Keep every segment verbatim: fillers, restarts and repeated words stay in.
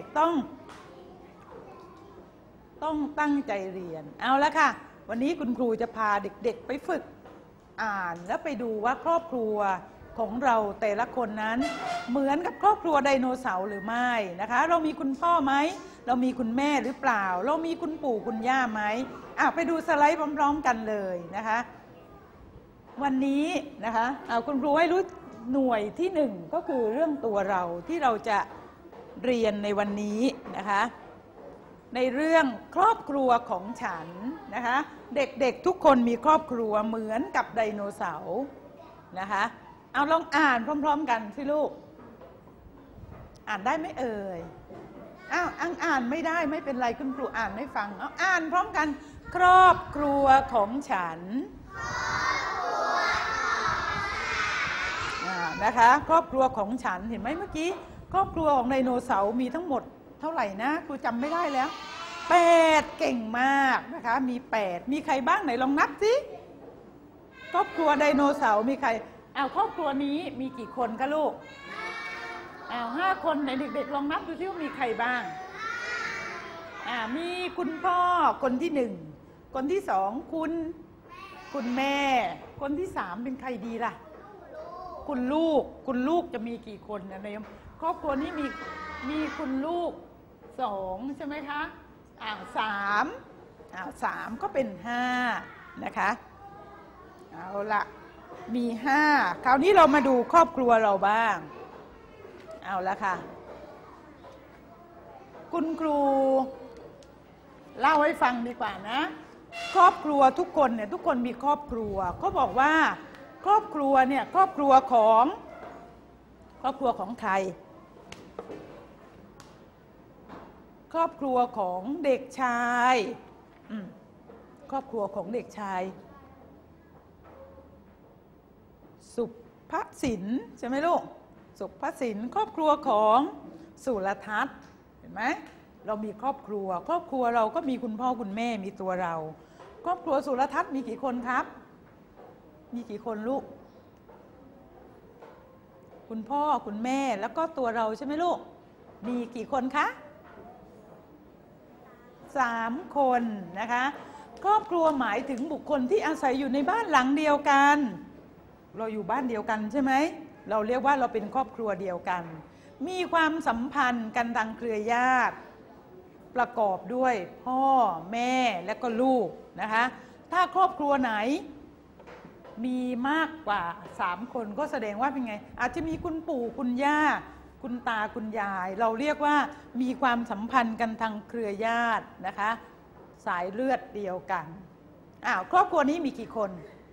ด็กๆต้องต้องตั้งใจเรียนเอาละค่ะวันนี้คุณครูจะพาเด็กๆไปฝึกอ่านแล้วไปดูว่าครอบครัวของเราแต่ละคนนั้นเหมือนกับครอบครัวไดโนเสาร์หรือไม่นะคะเรามีคุณพ่อไหมเรามีคุณแม่หรือเปล่าเรามีคุณปู่คุณย่าไหมอ่ะไปดูสไลด์พร้อมๆกันเลยนะคะวันนี้นะคะเอาคุณครูให้รู้หน่วยที่หนึ่งก็คือเรื่องตัวเราที่เราจะเรียนในวันนี้นะคะในเรื่องครอบครัวของฉันนะคะเด็กๆทุกคนมีครอบครัวเหมือนกับไดโนเสาร์นะคะเอาลองอ่านพร้อมๆกันสิลูกอ่านได้ไหมเอ่ยอ้าวอ่านอ่านไม่ได้ไม่เป็นไรคุณครูอ่านให้ฟังเอาอ่านพร้อมกันครอบครัวของฉันนะคะครอบครัวของฉันเห็นไหมเมื่อกี้ครอบครัวของไดโนเสาร์มีทั้งหมดเท่าไหร่นะครูจำไม่ได้แล้วแปดเก่งมากนะคะมีแปดมีใครบ้างไหนลองนับสิครอบครัวไดโนเสาร์มีใครอ้าวครอบครัวนี้มีกี่คนคะลูกอ้าวห้าคนไหนเด็กๆลองนับดูซิว่ามีใครบ้างอ่ามีคุณพ่อคนที่หนึ่งคนที่สองคุณคุณแม่คนที่สามเป็นใครดีล่ะคุณลูกคุณลูกจะมีกี่คนนะในครอบครัวนี้มีมีคุณลูกสองใช่ไหมคะอ้าวสามอ้าวสามก็เป็นห้านะคะเอาละมีห้าคราวนี้เรามาดูครอบครัวเราบ้างเอาละค่ะคุณครูเล่าให้ฟังดีกว่านะครอบครัวทุกคนเนี่ยทุกคนมีครอบครัวเขาบอกว่าครอบครัวเนี่ยครอบครัวของครอบครัวของใครครอบครัวของเด็กชายครอบครัวของเด็กชายสุภสินใช่ไหมลูกสุภสินครอบครัวของสุรทัศน์เห็นไหมเรามีครอบครัวครอบครัวเราก็มีคุณพ่อคุณแม่มีตัวเราครอบครัวสุรทัศน์มีกี่คนครับมีกี่คนลูกคุณพ่อคุณแม่แล้วก็ตัวเราใช่ไหมลูกมีกี่คนคะสามคนนะคะครอบครัวหมายถึงบุคคลที่อาศัยอยู่ในบ้านหลังเดียวกันเราอยู่บ้านเดียวกันใช่ไหมเราเรียกว่าเราเป็นครอบครัวเดียวกันมีความสัมพันธ์กันทางเครือญาติประกอบด้วยพ่อแม่และก็ลูกนะคะถ้าครอบครัวไหนมีมากกว่าสามคนก็แสดงว่าเป็นไงอาจจะมีคุณปู่คุณย่าคุณตาคุณยายเราเรียกว่ามีความสัมพันธ์กันทางเครือญาตินะคะสายเลือดเดียวกันอ้าวครอบครัวนี้มีกี่คน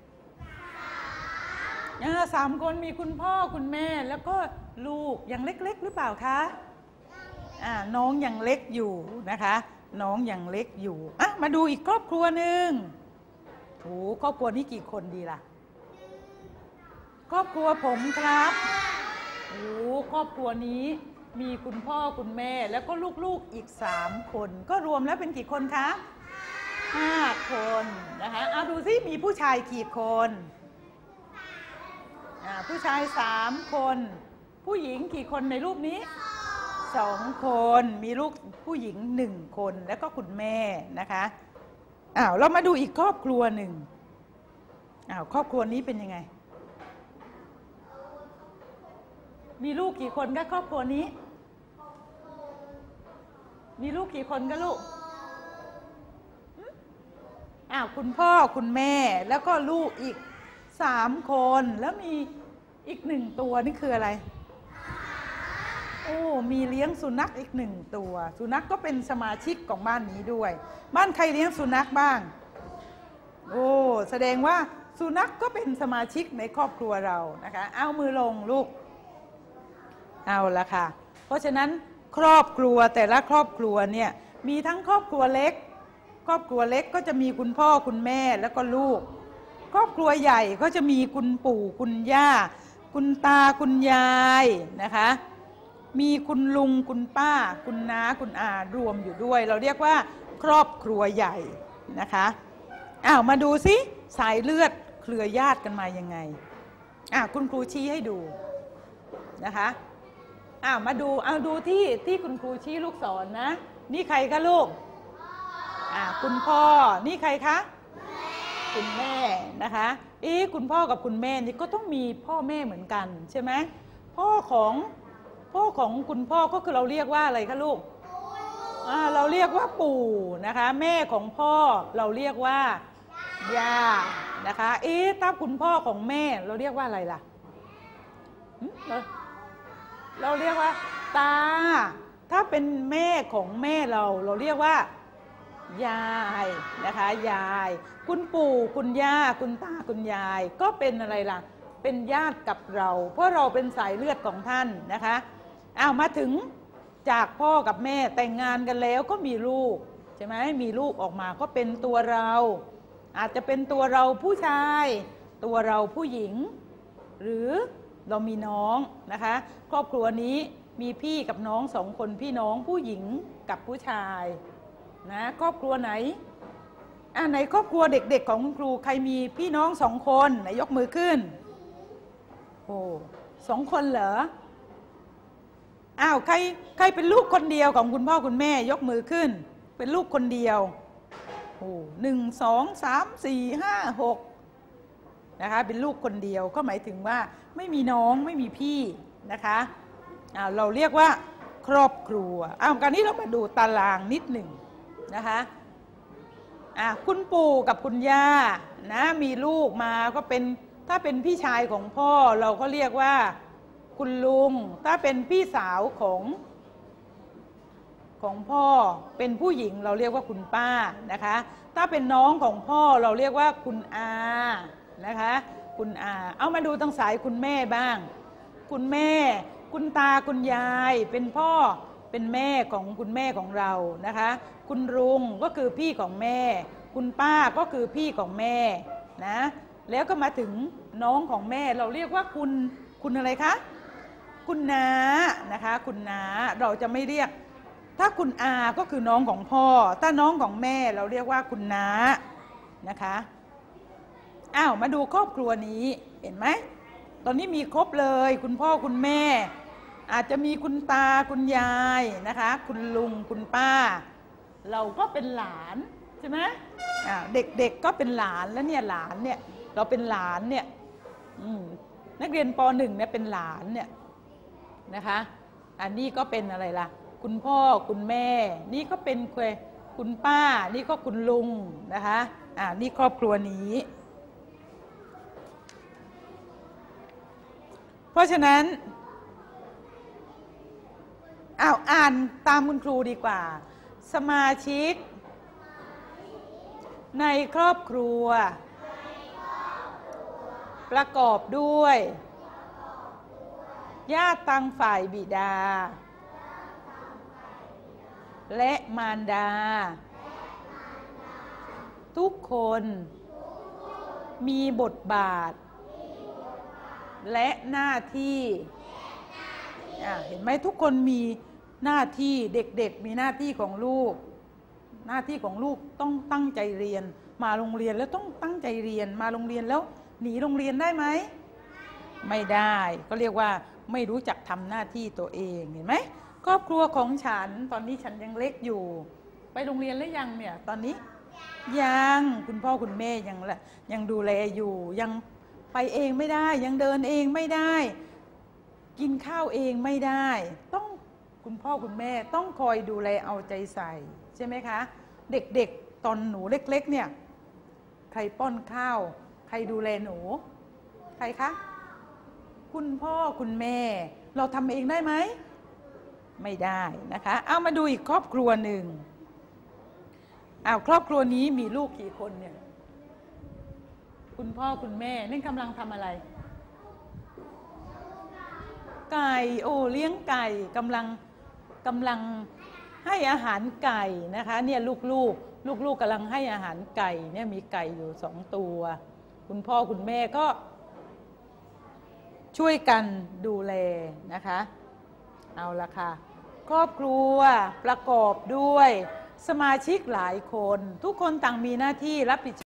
สามคนมีคุณพ่อคุณแม่แล้วก็ลูกยังเล็กๆหรือเปล่าคะอ่าน้องยังเล็กอยู่นะคะน้องยังเล็กอยู่อ่ะมาดูอีกครอบครัวหนึ่งโอ้ครอบครัวนี้กี่คนดีล่ะครอบครัวผมครับโอ้ครอบครัวนี้มีคุณพ่อคุณแม่แล้วก็ลูกๆอีกสามคนก็รวมแล้วเป็นกี่คนคะห้าคนนะคะเอาดูซิมีผู้ชายกี่คนผู้ชายสามคนผู้หญิงกี่คนในรูปนี้สองคนมีลูกผู้หญิงหนึ่งคนแล้วก็คุณแม่นะคะอ้าวเรามาดูอีกครอบครัวหนึ่งอ้าวครอบครัวนี้เป็นยังไงมีลูกกี่คนก็ครอบครัวนี้มีลูกกี่คนก็ลูกอ้าวคุณพ่อคุณแม่แล้วก็ลูกอีกสามคนแล้วมีอีกหนึ่งตัวนี่คืออะไรโอ้มีเลี้ยงสุนัขอีกหนึ่งตัวสุนัข ก, ก็เป็นสมาชิกของบ้านนี้ด้วยบ้านใครเลี้ยงสุนัขบ้างโอ้แสดงว่าสุนัข ก, ก็เป็นสมาชิกในครอบครัวเรานะคะเอามือลงลูกเอาละค่ะเพราะฉะนั้นครอบครัวแต่ละครอบครัวเนี่ยมีทั้งครอบครัวเล็กครอบครัวเล็กก็จะมีคุณพ่อคุณแม่แล้วก็ลูกครอบครัวใหญ่ก็จะมีคุณปู่คุณย่าคุณตาคุณยายนะคะมีคุณลุงคุณป้าคุณน้าคุณอารวมอยู่ด้วยเราเรียกว่าครอบครัวใหญ่นะคะอ้าวมาดูซิสายเลือดเครือญาติกันมายังไงอ่ะคุณครูชี้ให้ดูนะคะอ้าวมาดูเอาดูที่ที่คุณครูชี้ลูกศรนะนี่ใครคะลูกอ่าคุณพ่อนี่ใครคะคุณแม่นะคะเอ๊ะคุณพ่อกับคุณแม่นี่ก็ต้องมีพ่อแม่เหมือนกันใช่ไหมพ่อของพ่อของคุณพ่อก็คือเราเรียกว่าอะไรคะลูกอ่าเราเรียกว่าปู่นะคะแม่ของพ่อเราเรียกว่าย่านะคะเอ๊ะถ้าคุณพ่อของแม่เราเรียกว่าอะไรล่ะเราเราเรียกว่าตาถ้าเป็นแม่ของแม่เราเราเรียกว่ายายนะคะยายคุณปู่คุณย่าคุณตาคุณยายก็เป็นอะไรล่ะเป็นญาติกับเราเพราะเราเป็นสายเลือดของท่านนะคะอ้าวมาถึงจากพ่อกับแม่แต่งงานกันแล้วก็มีลูกใช่ไหมมีลูกออกมาก็เป็นตัวเราอาจจะเป็นตัวเราผู้ชายตัวเราผู้หญิงหรือเรามีน้องนะคะครอบครัวนี้มีพี่กับน้องสองคนพี่น้องผู้หญิงกับผู้ชายนะครอบครัวไหนอ่าไหนครอบครัวเด็กๆของคุณครูใครมีพี่น้องสองคนไหนยกมือขึ้นโอ้สองคนเหรออ้าวใครใครเป็นลูกคนเดียวของคุณพ่อคุณแม่ยกมือขึ้นเป็นลูกคนเดียวโอ้หนึ่งสองสามสี่ห้าหกนะคะเป็นลูกคนเดียวก็หมายถึงว่าไม่มีน้องไม่มีพี่นะคะอ้าวเราเรียกว่าครอบครัวอ้าวการนี้เรามาดูตารางนิดหนึ่งนะคะอ่ะคุณปู่กับคุณย่านะมีลูกมาก็เป็นถ้าเป็นพี่ชายของพ่อเราก็เรียกว่าคุณลุงถ้าเป็นพี่สาวของของพ่อเป็นผู้หญิงเราเรียกว่าคุณป้านะคะถ้าเป็นน้องของพ่อเราเรียกว่าคุณอานะคะคุณอาเอามาดูทางสายคุณแม่บ้างคุณแม่คุณตาคุณยายเป็นพ่อเป็นแม่ของคุณแม่ของเรานะคะคุณลุงก็คือพี่ของแม่คุณป้าก็คือพี่ของแม่นะแล้วก็มาถึงน้องของแม่เราเรียกว่าคุณคุณอะไรคะคุณน้านะคะคุณน้าเราจะไม่เรียกถ้าคุณอาก็คือน้องของพ่อถ้าน้องของแม่เราเรียกว่าคุณน้านะคะอ้าวมาดูครอบครัวนี้เห็นไหมตอนนี้มีครบเลยคุณพ่อคุณแม่อาจจะมีคุณตาคุณยายนะคะคุณลุงคุณป้าเราก็เป็นหลานใช่ไหมอ่าเด็กๆก็เป็นหลานแล้วเนี่ยหลานเนี่ยเราเป็นหลานเนี่ยนักเรียนป หนึ่งเนี่ยเป็นหลานเนี่ยนะคะอันนี้ก็เป็นอะไรล่ะคุณพ่อคุณแม่นี่ก็เป็นคุณป้านี่ก็คุณลุงนะคะอ่านี่ครอบครัวนี้เพราะฉะนั้นอ้าวอ่านตามคุณครูดีกว่าสมาชิกในครอบครัวประกอบด้วยญาติทางฝ่ายบิดาและมารดาทุกคนมีบทบาทและหน้าที่เห็นไหมทุกคนมีหน้าที่เด็กๆมีหน้าที่ของลูกหน้าที่ของลูกต้องตั้งใจเรียนมาโรงเรียนแล้วต้องตั้งใจเรียนมาโรงเรียนแล้วหนีโรงเรียนได้ไหมไม่ได้ก็เรียกว่าไม่รู้จักทำหน้าที่ตัวเองเห็นไหมครอบครัวของฉันตอนนี้ฉันยังเล็กอยู่ไปโรงเรียนแล้วยังเนี่ยตอนนี้ยังคุณพ่อคุณแม่ยังละยังดูแลอยู่ยังไปเองไม่ได้ยังเดินเองไม่ได้กินข้าวเองไม่ได้ต้องคุณพ่อคุณแม่ต้องคอยดูแลเอาใจใส่ใช่ไหมคะเด็กๆตอนหนูเล็กๆเนี่ยใครป้อนข้าวใครดูแลหนูใครคะคุณพ่อคุณแม่เราทำเองได้ไหมไม่ได้นะคะเอามาดูอีกครอบครัวหนึ่งอ้าวครอบครัวนี้มีลูกกี่คนเนี่ยคุณพ่อคุณแม่นี่กำลังทำอะไรไก่โอ้เลี้ยงไก่กำลังกำลังให้อาหารไก่นะคะเนี่ยลูกๆลูกๆกำลังให้อาหารไก่เนี่ยมีไก่อยู่สองตัวคุณพ่อคุณแม่ก็ช่วยกันดูแลนะคะเอาละค่ะครอบครัวประกอบด้วยสมาชิกหลายคนทุกคนต่างมีหน้าที่รับผิด